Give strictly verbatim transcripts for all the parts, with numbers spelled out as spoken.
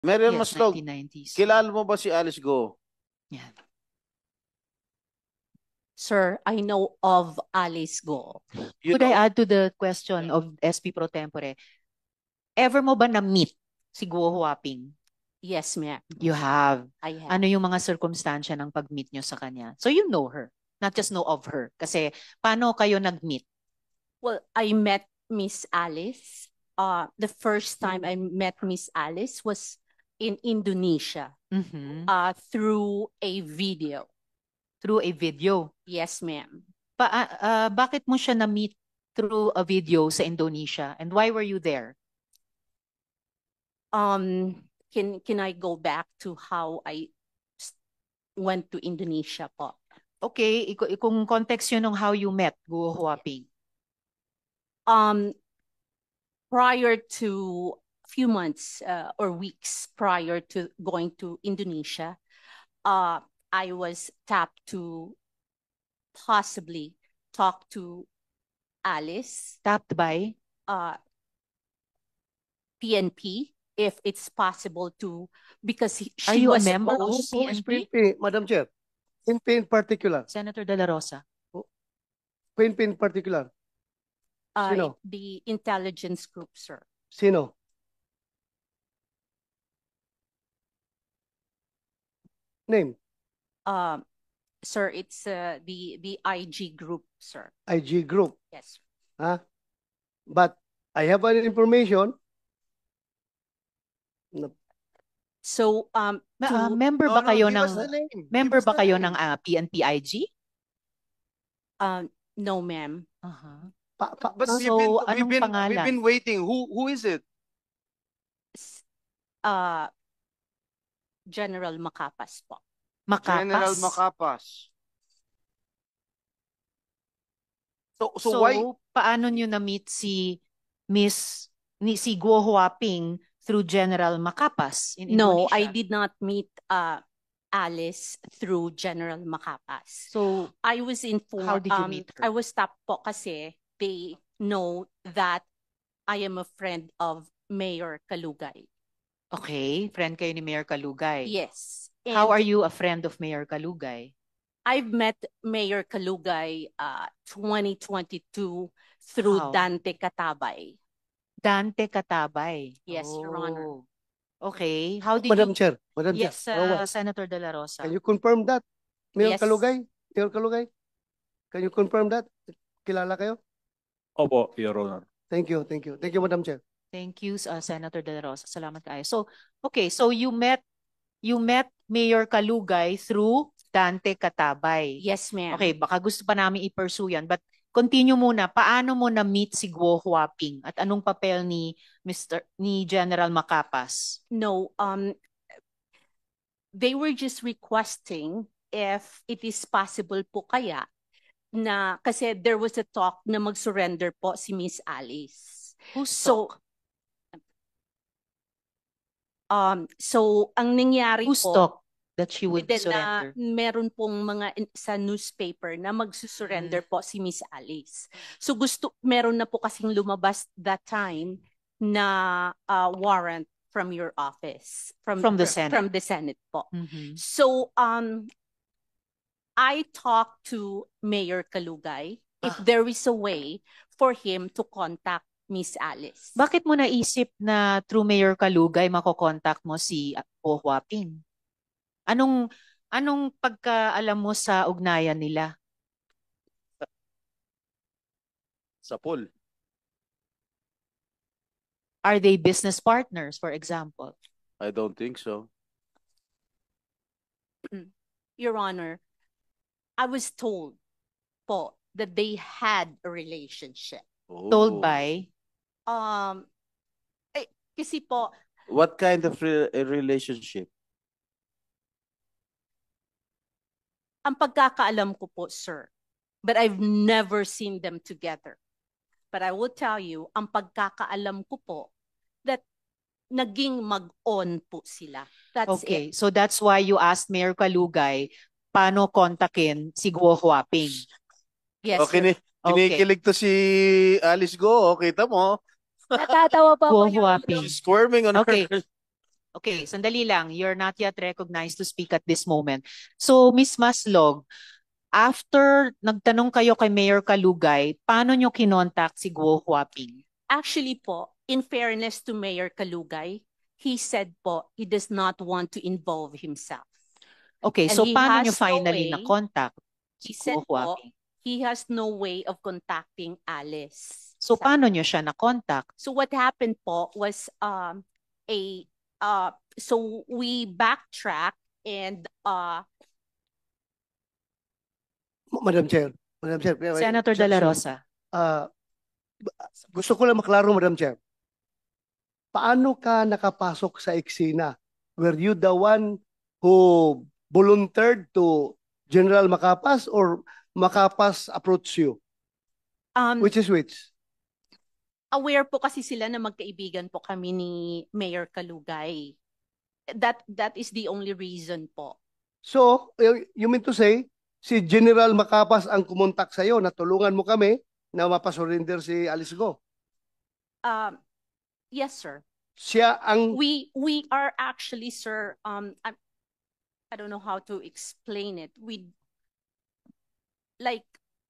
Marian Yes, Maslog, nineteen nineties. kilala mo ba si Alice Go? Yan. Sir, I know of Alice Go. You Could I know, add to the question of S P Pro Tempore? Ever mo ba na-meet si Guo Huaping? Yes, ma'am. You have. I have. Ano yung mga circumstansya ng pag-meet nyo sa kanya? So you know her, not just know of her. Kasi paano kayo nag-meet? Well, I met Miss Alice. Uh, the first time I met Miss Alice was in Indonesia Mhm. uh, through a video. Through a video. Yes, ma'am. Pa ah, ah, bakit mo siya na-meet through a video sa Indonesia? And why were you there? Um, can can I go back to how I s- went to Indonesia po? Okay, iko- kung context yun ng how you met Guo Huaping. Um, prior to a few months uh, or weeks prior to going to Indonesia, uh, I was tapped to possibly talk to Alice, Tapped by? uh, P N P, if it's possible to, because he- Are she you a was member of supposed- Who is P N P? P N P, Madam Chair? P N P in particular. Senator De La Rosa. P N P in particular. uh, Sino? the intelligence group, sir. Sino? Name? Um, sir, it's uh, the the I G group, sir. I G Group. Yes. Huh? But I have an information. So, um, Ma- to- ah, member No, ba no, kayo give ng us the name. member Give us ba the kayo name. ng ah, P N P I G? um, no, ma'am. Uh-huh. Pa, pa, But ah, we've So, been, anong we've been, pangalan? we've been waiting. Who, who is it? S- Uh, General Macapas po. Makapas. General Macapas. So, so, So, why? paano nyo na-meet si Miss ni si Guo Huaping through General Macapas in No, Indonesia? I did not meet uh, Alice through General Macapas. So, I was informed. How did you um, meet her? I was tapped po kasi they know that I am a friend of Mayor Kalugay. okay, friend kayo ni Mayor Kalugay. Yes. How And are you a friend of Mayor Kalugay? I've met Mayor Kalugay uh, twenty twenty-two through How? Dante Katabay. Dante Katabay. Yes, Your Honor. Oh. Okay. How did Madam you... Chair. Madam Yes, Chair. uh, Rawat, Senator De La Rosa. Can you confirm that? Mayor Yes. Kalugay? Mayor Kalugay? Can you confirm that? Kilala kayo? Opo, Your Honor. Thank you, thank you. Thank you, Madam Chair. Thank you, uh, Senator De La Rosa. Salamat kayo. So, okay, so you met you met Mayor Kalugay through Dante Katabay. Yes, ma'am. Okay, baka gusto pa namin i-pursue yan. But continue muna, paano mo na-meet si Guo Huaping? At anong papel ni Mister ni General Macapas? No, um, they were just requesting if it is possible po kaya na, kasi there was a talk na mag-surrender po si Miss Alice. Who's So, talk? um, so ang nangyari Who's po, talk that she would then, surrender? na meron pong mga in- sa newspaper na Mm. magsusurrender po si Miss Alice. So gusto, meron na po kasing lumabas that time na uh, warrant from your office. From the Senate. From the Senate po. Mhm. So, um, I talked to Mayor Kalugay if Ah. there is a way for him to contact Miss Alice. Bakit mo naisip na through Mayor Kalugay makokontak mo si Guo Huaping? Anong anong pagkaalam mo sa ugnayan nila? Sa pool. Are they business partners, for example? I don't think so. Your Honor, I was told po that they had a relationship. Told Oh. by? Um, eh, kasi po, What kind of re- a relationship? ang pagkakaalam ko po, sir, but I've never seen them together. But I will tell you, ang pagkakaalam ko po, that naging mag-on po sila. That's Okay, it. so that's why you asked Mayor Kalugay paano kontakin si Guo Huaping. Yes, O, sir. kini- kinikilig to si Alice Go. O, kita mo. Natatawa pa Guo po yung Huaping. She's squirming on Okay. her. Okay, sandali lang. You're not yet recognized to speak at this moment. So, Miss Maslog, after nagtanong kayo kay Mayor Kalugay, paano nyo kinontak si Guo Huaping? Actually po, in fairness to Mayor Kalugay, he said po he does not want to involve himself. Okay, And so he paano has nyo finally no way- na-contact si He said Guo po, Huaping? he has no way of contacting Alice. So, Sa- paano nyo siya na-contact? So what happened po was um a uh so we backtrack and uh Madam Chair. Madam Chair. wait, wait. Senator So- De La so, Rosa. ah, gusto ko lang maklaro, Madam Chair. Paano ka nakapasok sa eksena? Were you the one who volunteered to General Macapas or Macapas approached you? um Which is which? aware po kasi sila na magkaibigan po kami ni Mayor Kalugay. That that is the only reason po. So, you you mean to say, si General Macapas ang kumontak sa'yo na tulungan mo kami na mapasurrender si Alice Go. Um yes, sir. Siya ang We we are actually, sir, um I, I don't know how to explain it. We like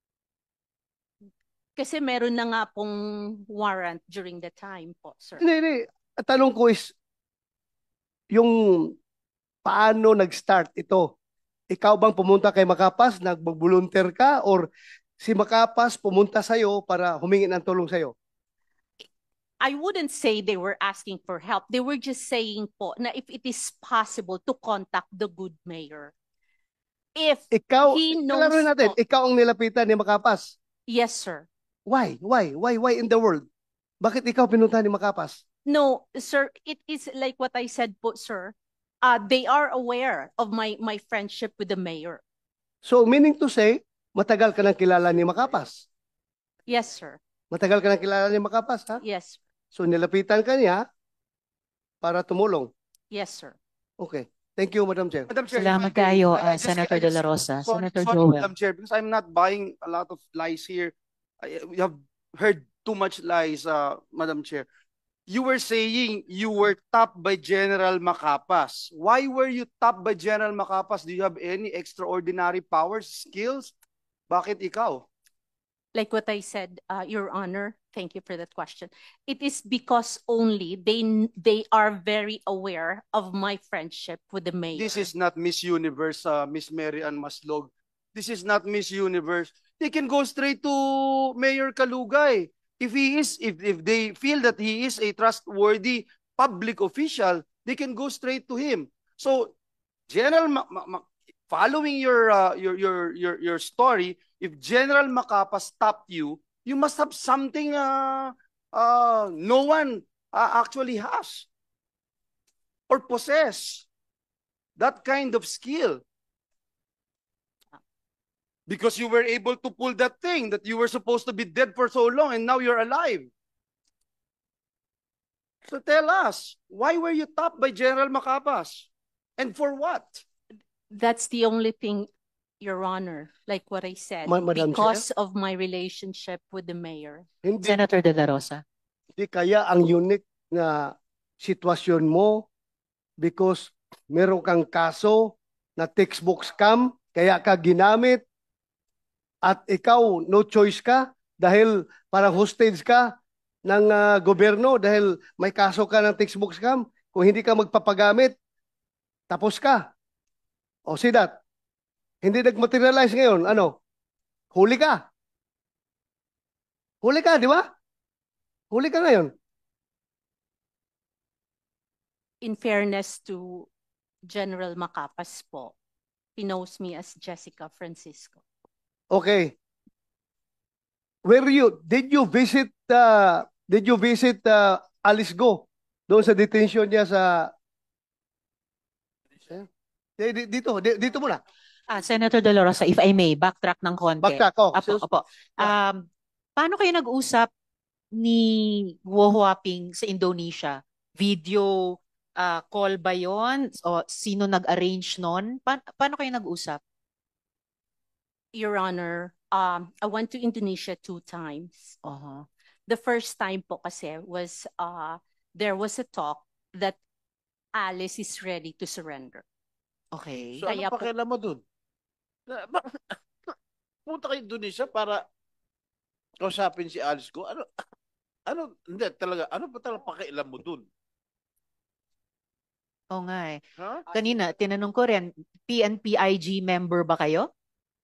kasi meron na nga pong warrant during the time po, sir. Hindi, hindi. Ang tanong ko is, yung paano nag-start ito? Ikaw bang pumunta kay Macapas, nag-volunteer ka, or si Macapas pumunta sa'yo para humingi ng tulong sa'yo? I wouldn't say they were asking for help. They were just saying po na if it is possible to contact the good mayor. If, Ikaw, He knows kalaruin natin, po. ikaw ang nilapitan ni Macapas. yes, sir. Why? Why? Why? Why in the world? Bakit ikaw pinunta ni Macapas? No, sir, it is like what I said po, sir. Uh, they are aware of my, my friendship with the mayor. So, meaning to say, matagal ka nang kilala ni Macapas. Yes, sir. Matagal ka nang kilala ni Macapas, ha? Yes, So, nilapitan ka niya para tumulong. yes, sir. Okay. Thank you, Madam Chair. Madam Chair, if Salamat I may, kayo, I- I ah, just- Senator I De just- La Rosa. sorry- Senator sorry, Joel. Madam Chair, because I'm not buying a lot of lies here. I, we have heard too much lies, uh, Madam Chair. You were saying you were tapped by General Macapas. Why were you tapped by General Macapas? Do you have any extraordinary powers, skills? Bakit ikaw? Like what I said, uh, Your Honor, thank you for that question. It is because only they they are very aware of my friendship with the mayor. This is not Miss Universe, uh, Miss Mary Ann Maslog. This is not Miss Universe. They can go straight to Mayor Kalugay. If he is, if, if they feel that he is a trustworthy public official, they can go straight to him. So, General, Ma- Ma- Ma- following your, uh, your your your your story, if General Macapas stopped you, you must have something uh, uh, no one uh, actually has or possess that kind of skill. Because you were able to pull that thing that you were supposed to be dead for so long and now you're alive. So tell us, why were you tapped by General Macapas? And for what? That's the only thing, Your Honor, like what I said, Ma- Madam Chair? because of my relationship with the mayor. Hindi, Senator De La Rosa. hindi kaya ang unique na sitwasyon mo because meron kang kaso na textbook scam, kaya ka ginamit at ikaw no choice ka dahil parang hostage ka ng ah, gobyerno dahil may kaso ka ng textbook scam. Kung hindi ka magpapagamit, tapos ka. O see that? Hindi nag-materialize ngayon. Ano? Huli ka. Huli ka, di ba? Huli ka ngayon. In fairness to General Macapas po, he knows me as Jessica Francisco. Okay. Where you did you visit uh, did you visit uh, Alice Go doon sa detention niya sa Eh, di- dito di- dito muna. Ah, Senator De La Rosa, if I may, backtrack ng konti. Backtrack ko. Apo, opo. Um, paano kayo nag-usap ni Guo Huaping sa Indonesia? Video ah, call ba yon? O sino nag-arrange nun? Pa- paano kayo nag-usap? Your Honor, um, I went to Indonesia two times. Uh-huh. The first time po kasi was uh, there was a talk that Alice is ready to surrender. Okay. So ano Kaya po- pakialam mo dun? Na- ba- Punta kayo Indonesia para kausapin si Alice Go. Ano, ano, hindi talaga, ano ba talaga pakialam mo dun? Oo nga eh. Ha? Kanina, tinanong ko rin, P N P I G member ba kayo?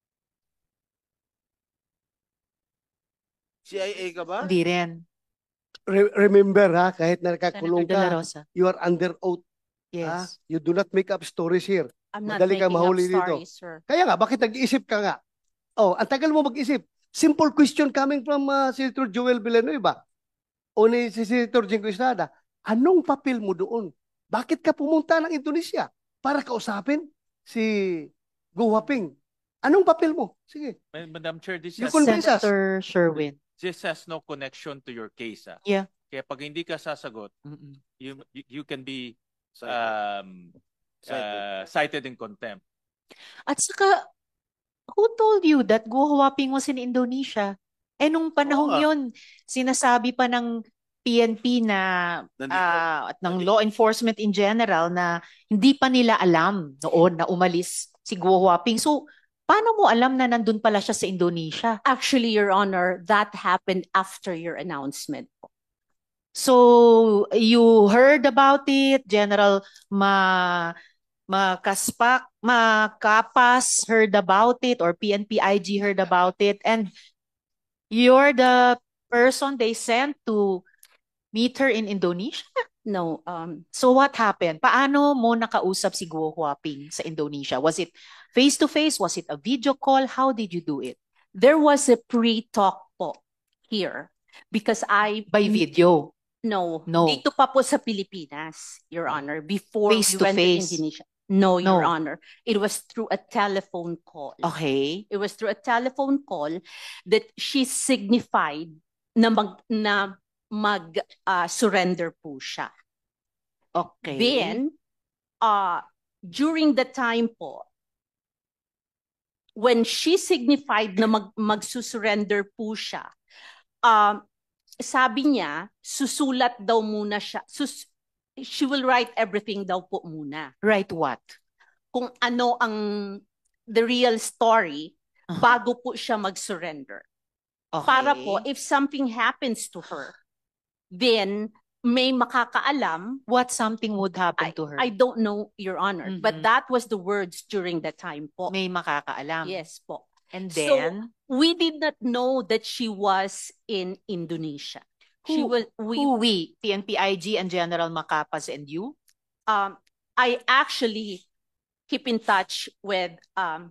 C I A ka ba? Hindi rin. Re- remember ha, kahit na nakakulong Senator De La ka, Rosa. you are under oath. Ha? Yes. You do not make up stories here. I'm not Madali kang making up mahuli dito. stories, sir. Kaya nga, bakit nag-iisip ka nga? Oh, ang tagal mo mag-isip. Simple question coming from uh, Senator Joel Villanueva o ni si Senator Jingo Estrada. Anong papel mo doon? Bakit ka pumunta ng Indonesia para kausapin si Go Huaping? Anong papel mo? Sige. Ma- Madam Chair, this You has, convince us. Senator Sherwin. this has no connection to your case. Ah. Yeah. Kaya pag hindi ka sasagot, Mm-mm. you, you you can be Cited. um, Cited. uh, cited in contempt. At saka, who told you that Go Huaping was in Indonesia? Eh, nung panahong Oo nga. yun, sinasabi pa ng P N P na Nandito. ah, at ng Nandito. law enforcement in general na hindi pa nila alam noon na umalis si Go Huaping. So, paano mo alam na nandun pala siya sa Indonesia? Actually, Your Honor, that happened after your announcement po. So, you heard about it, General Ma Makaspak, Makapas heard about it, or P N P I G heard about it, and you're the person they sent to meet her in Indonesia? No, um, So what happened? Paano mo nakausap si Go Huaping sa Indonesia? Was it face-to-face? Was it a video call? How did you do it? there was a pre-talk po here because I By video? no, No. dito pa po sa Pilipinas, Your Honor, before Face we to went face. to Indonesia. No, Your No. Honor. It was through a telephone call. Okay. It was through a telephone call that she signified na mag na mag uh, surrender po siya. Okay. Then uh during the time po when she signified na mag magsusurrender po siya, um sabi niya susulat daw muna siya. Sus she will write everything daw po muna. Right what? Kung ano ang the real story Uh-huh. bago po siya mag-surrender. Okay. Para po, if something happens to her, then may makakaalam. What something would happen I, to her? I don't know, Your Honor, Mhm. but that was the words during that time po. May makakaalam. Yes po. And So, then, We did not know that she was in Indonesia. She Who- was, we, who we? P N P I G and General Macapas and you? um, I actually keep in touch with, um,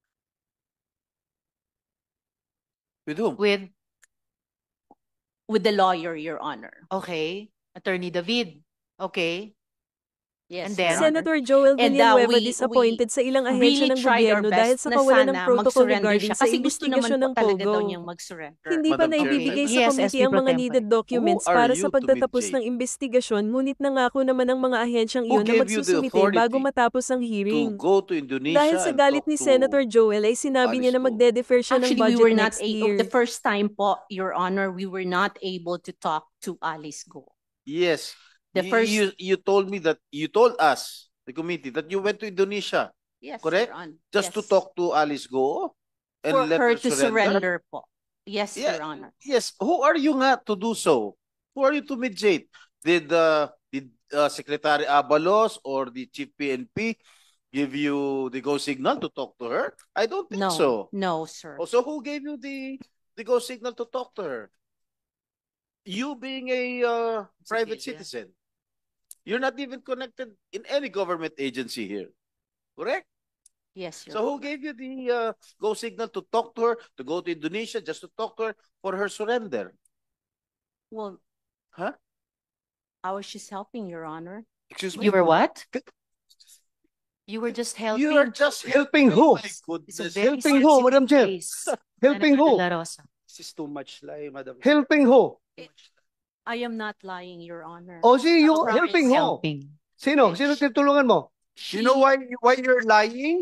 With whom? With, with the lawyer, Your Honor. okay, Attorney David. Okay. Yes, And then? Your Honor. Senator Joel And, uh, Villanueva we- disappointed sa ilang ahensya really ng tried our gobyerno dahil best sa na kawalan ng sana protocol mag-surrender regarding siya sa kasi gusto naman investigasyon po ng talaga daw Pogo. niyang mag-surrender. Hindi pa Madam Chair, naibibigay Yes, sa S komite P ang Pro mga Tempore. needed documents Who are para you sa to pagtatapos mediate? ng investigasyon, ngunit nangako naman ng mga ahensyang Who iyon na gave you the magsusumite authority bago matapos ang To hearing. go to Indonesia Dahil sa and galit talk ni to Senator Joel ay sinabi niya na Alice Go. magde-defer siya ng Actually, we budget were not next a- year. the first time po, Your Honor, we were not able to talk to Alice Go. Yes. The You- first- you, you told me that, you told us, the committee, that you went to Indonesia Yes, Correct? Your Honor. just to Yes. talk to Alice Go and For let her her to surrender po. Yes, Yeah. Your Honor. Yes, who are you nga to do so? Who are you to mediate? Did uh, did uh, Secretary Abalos or the Chief P N P give you the go signal to talk to her? I don't think No, so. no, sir. Oh, so who gave you the the go signal to talk to her? You being a uh, private Civilian. citizen. You're not even connected in any government agency here. Correct? Yes, Your So who gave you the uh, go signal to talk to her, to go to Indonesia, just to talk to her for her surrender? Well, Huh? I was just helping, Your Honor. Excuse me? You were what? You were just helping. You are just Helping who? My It's a goodness. very Helping who, sensitive Madam Chair? case. Helping Senator who? De La Rosa. This is too much lie, Madam. Helping who? I am not lying, Your Honor. O si you, Promise. helping who? Helping. Sino? Sino tinutulungan mo? You know why why you're lying?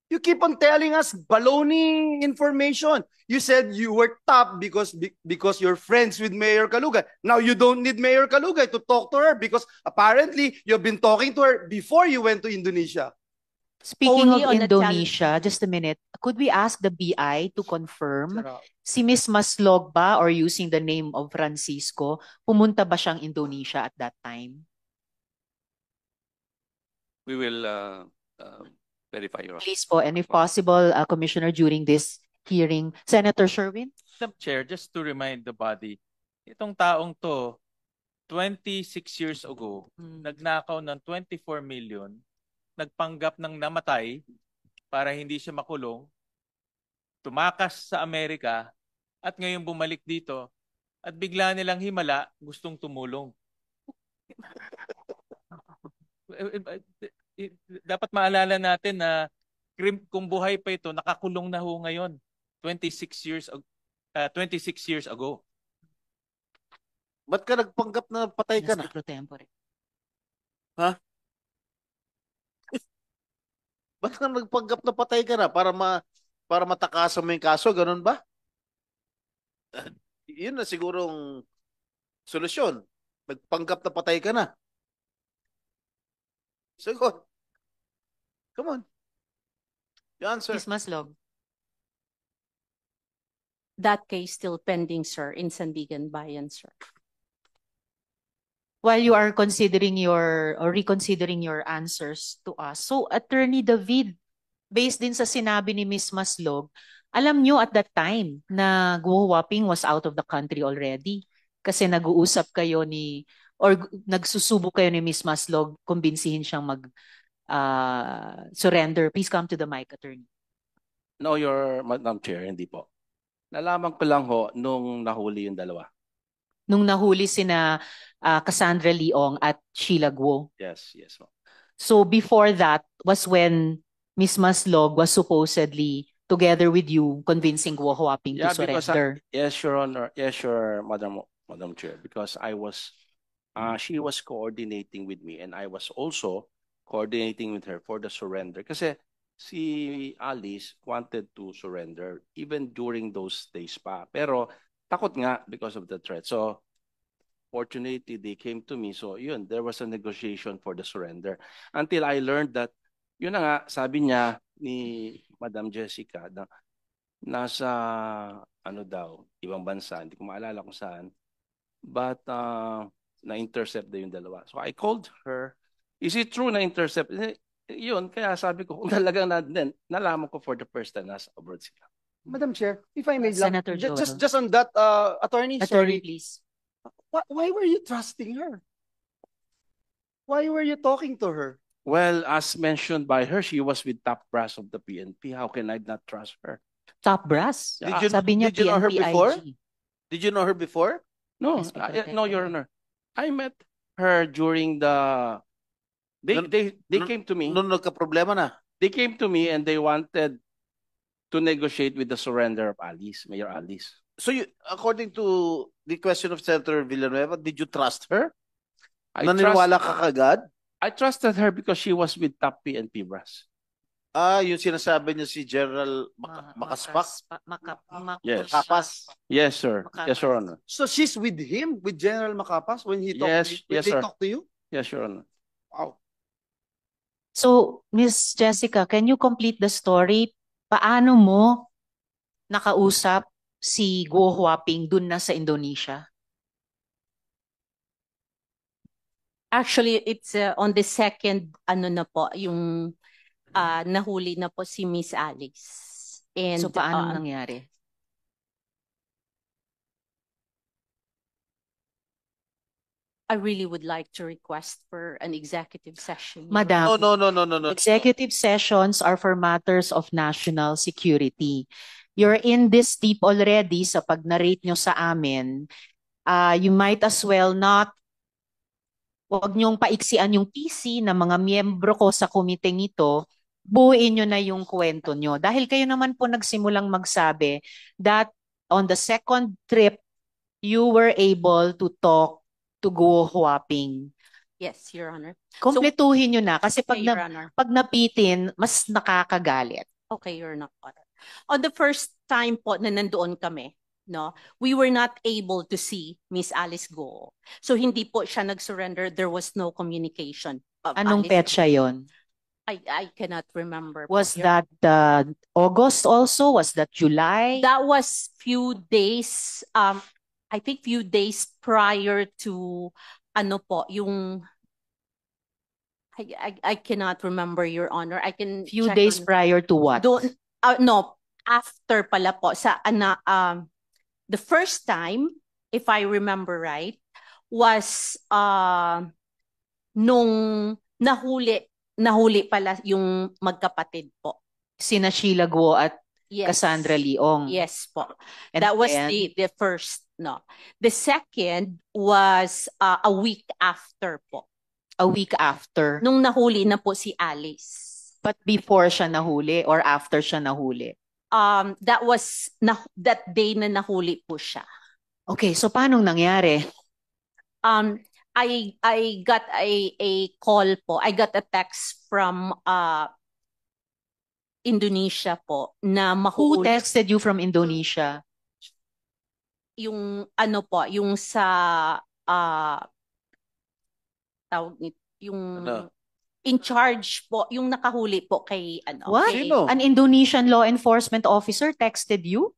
You keep on telling us baloney information. You said you were top because be- because you're friends with Mayor Kalugay. Now you don't need Mayor Kalugay to talk to her because apparently you've been talking to her before you went to Indonesia. Speaking Only of on the chal- Indonesia, just a minute, could we ask the B I to confirm si Miss Maslog ba, or using the name of Francisco, pumunta ba siyang Indonesia at that time? We will uh, uh, verify your. Please po, and if possible, uh, Commissioner, during this hearing, Senator Sherwin? Madam Chair, just to remind the body, itong taong to, twenty-six years ago, Hmm. nagnakaw ng twenty-four million, nagpanggap ng namatay para hindi siya makulong, tumakas sa Amerika, at ngayon bumalik dito, at bigla nilang himala, gustong tumulong. Dapat maalala natin na krim- kung buhay pa ito, nakakulong na ho ngayon, twenty-six years ag- uh, twenty-six years ago. Ba't ka nagpanggap na patay ka na? Ministro pro tempore. Ba't ka nagpanggap na patay ka na? Para ma para matakasan mo yung kaso, ganun ba? Yun na sigurong solusyon. Nagpanggap na patay ka na. Sagot. Come on. The answer. Miss Maslog? That case still pending, sir, in Sandigan Bayan, sir. While you are considering your or reconsidering your answers to us, so Attorney David, based din sa sinabi ni Miss Maslog, alam nyo at that time na Guo Huaping was out of the country already kasi nag-uusap kayo ni or gu- nagsusubok kayo ni Miss Maslog kumbinsihin siyang mag uh, surrender. Please come to the mic, Attorney. No, your Madam Chair, hindi po. Nalaman ko lang ho nung nahuli yung dalawa. Nung nahuli sina uh, Cassandra Leong at Sheila Guo. Yes, yes. Ma'am. So before that was when Miss Maslog was supposedly together with you convincing Guo Huaping Yeah, to because I- surrender. Yes, Your Honor. Yes, Your Madam Madam Chair. Because I was, uh, she was coordinating with me, and I was also coordinating with her for the surrender. Kasi si Alice wanted to surrender even during those days pa. Pero takot nga because of the threat. So fortunately, they came to me. So yun, there was a negotiation for the surrender. Until I learned that, yun na nga, sabi niya ni Madam Jessica, na nasa ano daw, ibang bansa, hindi ko maalala kung saan. But uh, na-intercept na yung dalawa. So I called her. Is it true na-intercept? Eh, Yun, kaya sabi ko, kung talagang na, then, nalaman ko for the first time nasa abroad sila. Madam Chair, if I may lang, Senator ju- just Jodo. just on that, uh, attorney, Attorney, sorry, please. why, why were you trusting her? Why were you talking to her? Well, as mentioned by her, she was with top brass of the P N P. How can I not trust her? Top brass. Did you, Sabi niya did you know her P N P I G. before? Did you know her before? No, Yes, I- because no, they- Your Honor. I met her during the. They Nun- they they nun- came to me. Nung nagka-problema na. They came to me and they wanted to negotiate with the surrender of Alice, Mayor Alice. So you, according to the question of Senator Villanueva, did you trust her? I Naniniwala trust, ka kagad? I trusted her because she was with top P N P brass. Ah, yung sinasabi niya si General Ma- Maka- Makaspak? Makaspa- Maka- Mak- Yes. Kapas? Yes, sir. Yes, Your Honor. So she's with him, with General Macapas, when he talked, Yes, when yes, they sir. talked to you? Yes, Your Honor. Wow. So, Miss Jessica, can you complete the story? Paano mo nakausap si Guo Huaping dun na sa Indonesia? Actually, it's uh, on the second, ano na po, yung uh, nahuli na po si Miss Alice. And, So, paano uh, nangyari? I really would like to request for an executive session. Madam, No, no, no, no, no, no. executive sessions are for matters of national security. You're in this deep already sa pag-narrate nyo sa amin. Uh, you might as well not, huwag nyong paiksian yung P C ng mga miyembro ko sa komiteng ito, buuin nyo na yung kwento nyo. Dahil kayo naman po nagsimulang magsabi that on the second trip, you were able to talk to Guo Huaping. Yes, Your Honor. Kompletuhin nyo na kasi pag, Okay, Your na, Honor. pag napitin, mas nakakagalit. Okay, you're not Honor. On the first time po na nandoon kami, no, we were not able to see Miss Alice Go. So hindi po siya nag-surrender. There was no communication. of Anong Alice. petsa yon? I, I cannot remember. po, Was Your- that uh, August also? Was that July? That was few days, um, I think few days prior to, ano po, yung, I, I, I cannot remember, Your Honor. I can Few check days on- prior to what? Doon, uh, no, after pala po, sa, ana, um, the first time, if I remember right, was, uh, nung nahuli, nahuli pala yung magkapatid po. Sina Sheila Guo at Yes. Cassandra Leong. Yes po. And That was then, the the first, no. The second was uh, a week after po. a week after. Nung nahuli na po si Alice. But before siya nahuli or after siya nahuli? Um, that was na, that day na nahuli po siya. Okay, so paano nangyari? Um, I I got a a call po. I got a text from uh Indonesia po na Who mahuli texted you from Indonesia? yung ano po, yung sa uh tawag nito, yung Ano? in charge po, yung nakahuli po kay ano. What? kay- Sino? An Indonesian law enforcement officer texted you?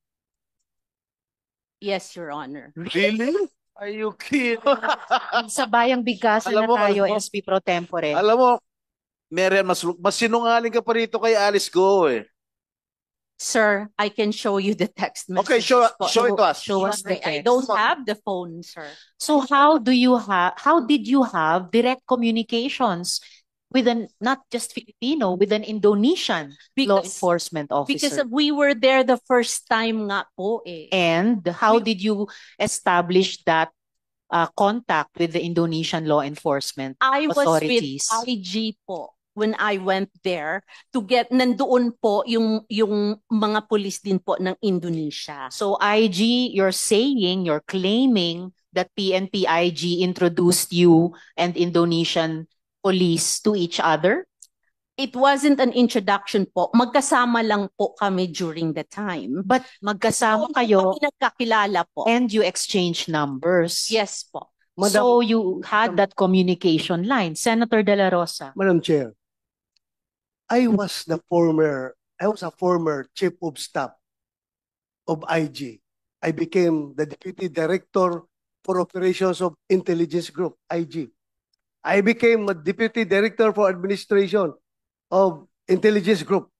Yes, Your Honor. Really? Are you kidding? Sa bayang bigkasan Alam na mo, tayo, alam mo. S P Pro Tempore. Alam mo, Marian, mas, mas sinungaling ka pa rito kay Alice Go eh. Sir, I can show you the text message. Okay, show, show it to us. Show us the I text. don't have the phone, sir. So how do you have, how did you have direct communications with an, not just Filipino, with an Indonesian law Because, enforcement because officer? we were there the first time nga po eh. And how We- did you establish that uh, contact with the Indonesian law enforcement? I was authorities. with I G po when I went there to get, nandoon po yung, yung mga pulis din po ng Indonesia. So I G, you're saying, you're claiming that P N P I G introduced you and Indonesian police to each other? It wasn't an introduction po. Magkasama lang po kami during the time. But magkasama Doon po kayo kami nagkakilala po. and you exchange numbers. Yes po. Madam, So you had that communication line. Senator De La Rosa. Madam Chair, I was the former, I was a former chief of staff of I G. I became the deputy director for operations of intelligence group, I G. I became a deputy director for administration of intelligence group.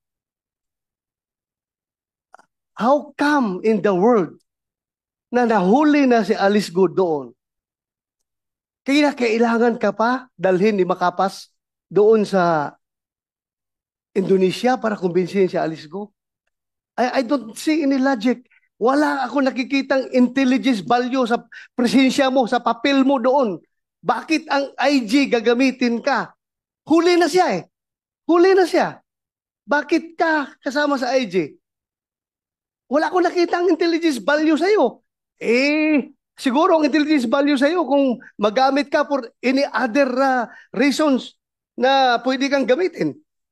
How come in the world na nahuli na si Alice Go doon? Kaya kailangan ka pa dalhin ni Makapas doon sa Indonesia para kumbinsihin si Alice Go? I, I don't see any logic. Wala ako nakikitang intelligence value sa presensya mo, sa papel mo doon. Bakit ang I G gagamitin ka? Huli na siya eh. Huli na siya. Bakit ka kasama sa I G? Wala akong nakitang intelligence value sa'yo. Eh, siguro ang intelligence value sa'yo kung magamit ka for any other uh, reasons na pwede kang gamitin.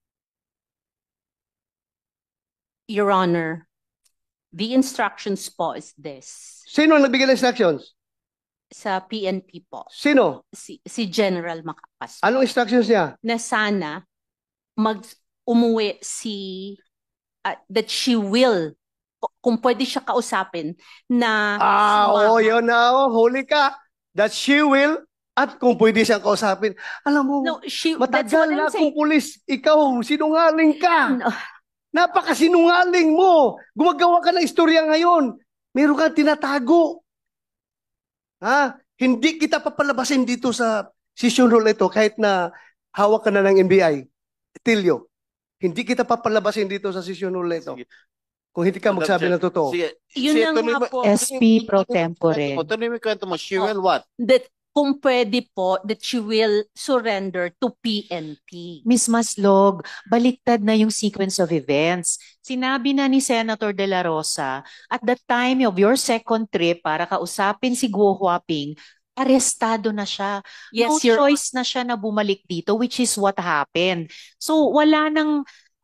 Your Honor, the instructions po is this. Sino ang nagbigay ng instructions? Sa P N P po, Sino? si, si General Macapas. Anong instructions niya? Na sana mag umuwi si, uh, that she will, kung pwede siya kausapin, na Ah, sumama. oo, yun na, oh, huli ka. That she will, at kung pwede siyang kausapin. Alam mo, No, she, that's matagal what na I'm saying. akong pulis, ikaw, sinungaling ka. No. Napakasinungaling mo. Gumagawa ka ng istorya ngayon. Meron kang tinatago. Ha? Hindi kita papalabasin dito sa session rule ito kahit na hawak ka na ng N B I. Tilio, hindi kita papalabasin dito sa session rule ito. Sige. Kung hindi ka Madam magsabi Chair. ng totoo. Sige, Yun sige, na tuloy nga mo- po. S P Pro Tempore. O, tuloy mo yung kwento mo. She will what? That kung pwede po, that she will surrender to P N P. Miss Maslog, baliktad na yung sequence of events. Sinabi na ni Senator De La Rosa, at the time of your second trip para kausapin si Guo Huaping, arestado na siya. Yes, No Your choice na siya na bumalik dito, which is what happened. So wala nang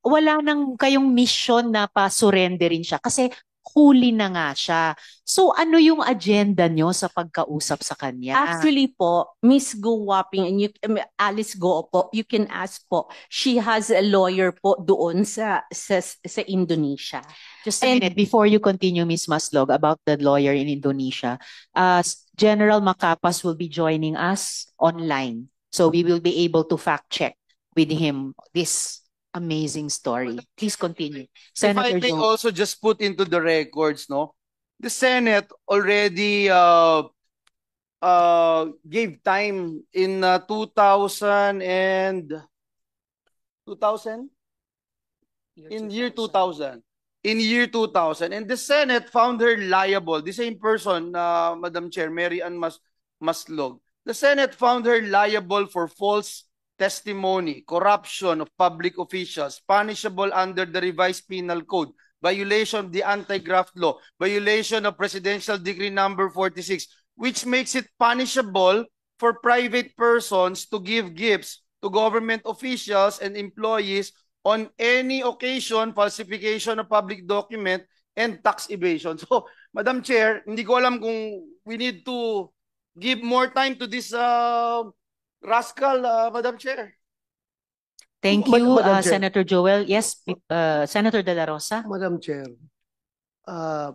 wala nang kayong mission na pa-surrenderin siya kasi huli na nga siya. So ano yung agenda nyo sa pagkausap sa kanya? Actually po, Miss Go Wapping and you, um, Alice Go po, you can ask po. She has a lawyer po doon sa sa, sa Indonesia. Just a And- minute, before you continue, Miss Maslog, about the lawyer in Indonesia, uh, General Macapas will be joining us online. So we will be able to fact check with him this amazing story. Please continue. If I Senator may Joe. also just put into the records, no, the Senate already uh, uh, gave time in uh, two thousand and two thousand in year two thousand. In year two thousand, and the Senate found her liable. The same person, uh, Madam Chair, Mary Ann Mas Maslog. The Senate found her liable for false testimony, corruption of public officials, punishable under the revised penal code, violation of the anti-graft law, violation of Presidential Decree number forty-six, which makes it punishable for private persons to give gifts to government officials and employees on any occasion, falsification of public document, and tax evasion. So, Madam Chair, hindi ko alam kung we need to give more time to this uh, rascal, uh, Madam Chair. Thank Mad- you, Madam uh, Chair. Senator Joel. Yes, uh, Senator De La Rosa. Madam Chair, uh,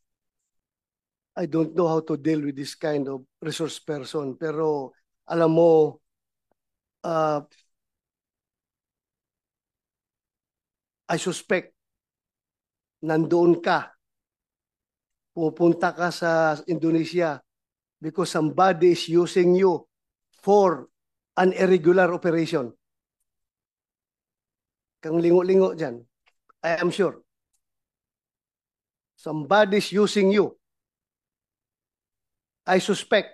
I don't know how to deal with this kind of resource person, pero alam mo, uh, I suspect nandoon ka, pupunta ka sa Indonesia because somebody is using you for an irregular operation. Kang lingo-lingo dyan. I am sure. Somebody is using you. I suspect.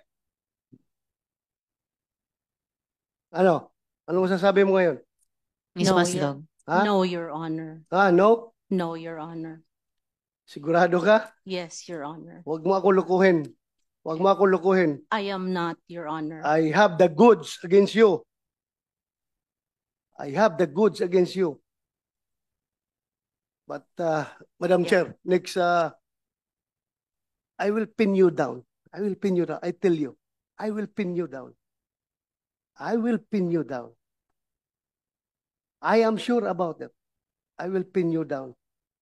Ano? Ano masasabi mo ngayon? Miz No, Maslog. Ha? No, Your Honor. Ha? No? No, Your Honor. Sigurado ka? Yes, Your Honor. Huwag mo ako lukuhin. Huwag mo ako lukuhin. I am not, Your Honor. I have the goods against you. I have the goods against you. But, uh, Madam Yeah. Chair, next, uh, I will pin you down. I will pin you down. I tell you. I will pin you down. I will pin you down. I am sure about it. I will pin you down.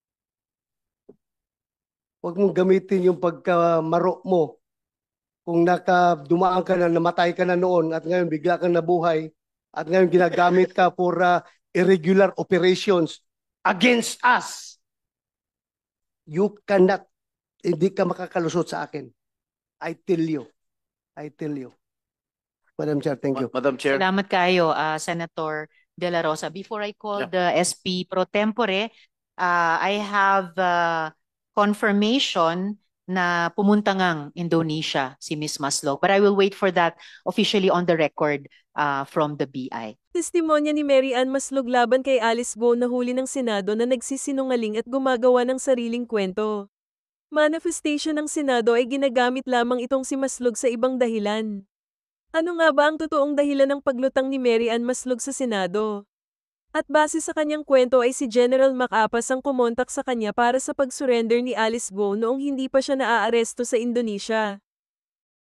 Huwag mong gamitin yung pagkamaro mo. Kung nakadumaan ka na, namatay ka na noon at ngayon bigla kang nabuhay at ngayon ginagamit ka for uh, irregular operations against us. You cannot, hindi ka makakalusot sa akin. I tell you. I tell you. Madam Chair, thank you. Madam Chair. Salamat kayo, uh, Senator De La Rosa. Before I call Yeah. the S P pro tempore, uh, I have uh, confirmation na pumunta ngang Indonesia si Miz Maslog. But I will wait for that officially on the record uh, from the B I. Testimonya ni Mary Ann Maslog laban kay Alice Go na huli ng Senado na nagsisinungaling at gumagawa ng sariling kwento. Manifestation ng Senado ay ginagamit lamang itong si Maslog sa ibang dahilan. Ano nga ba ang totoong dahilan ng paglutang ni Mary Ann Maslog sa Senado? At base sa kanyang kwento ay si General Macapas ang kumontak sa kanya para sa pag-surrender ni Alice Go noong hindi pa siya naaaresto sa Indonesia.